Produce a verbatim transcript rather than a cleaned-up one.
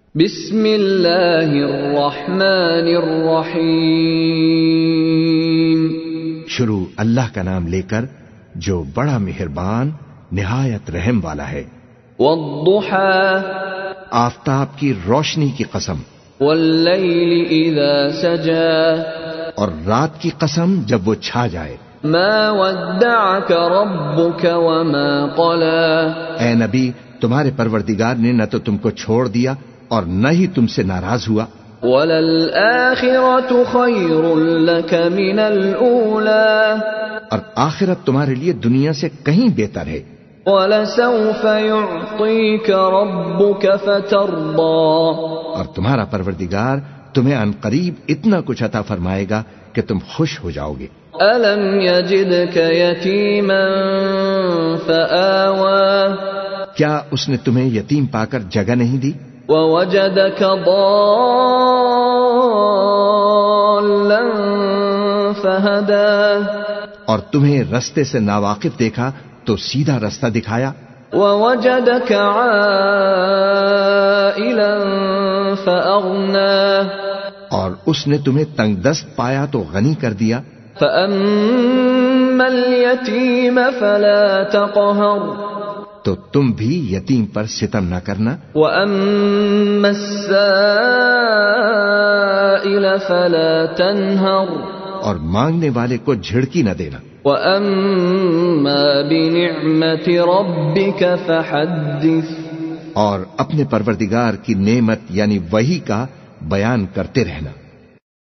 بسم اللہ الرحمن الرحیم، شروع اللہ کا نام لے کر جو بڑا مہربان نہایت رحم والا ہے۔ والضحى، آفتاب کی روشنی کی قسم، واللیل اذا سجى، اور رات کی قسم جب وہ چھا جائے۔ ما ودعك ربك وما قلى، اے نبی، تمہارے پروردگار نے نہ تو تم کو چھوڑ دیا اور نہ ہی تم سے ناراض ہوا۔ وَلَلْآخِرَةُ خَيْرٌ لَكَ مِنَ الْأُولَى، اور آخرت تمہارے لیے دنیا سے کہیں بہتر ہے۔ وَلَسَوْفَ يُعْطِيكَ رَبُّكَ فَتَرْضَى، اور تمہارا پروردگار تمہیں عن قریب اتنا کچھ عطا فرمائے گا کہ تم خوش ہو جاؤ گے۔ أَلَمْ يَجِدْكَ يَتِيمًا فَآوَى، کیا اس نے تمہیں یتیم پا کر جگہ نہیں دی؟ وَوَجَدَكَ ضَالًّا فَهَدَى، اور تمہیں رستے سے ناواقف دیکھا تو سیدھا رستہ دکھایا۔ وَوَجَدَكَ عَائِلًا فَأَغْنَى، اور اس نے تمہیں تنگ دست پایا تو غنی کر دیا۔ فَأَمَّا الْيَتِيمَ فَلَا تَقْهَرْ، تو تم بھی یتیم پر ستم نہ کرنا۔ وَأَمَّا السَّائِلَ فَلَا تَنْهَرْ، اور مانگنے والے کو جھڑکی نہ دینا۔ وَأَمَّا بِنِعْمَةِ رَبِّكَ فَحَدِّثْ، اور اپنے پروردگار کی نعمت یعنی وحی کا بیان کرتے رہنا۔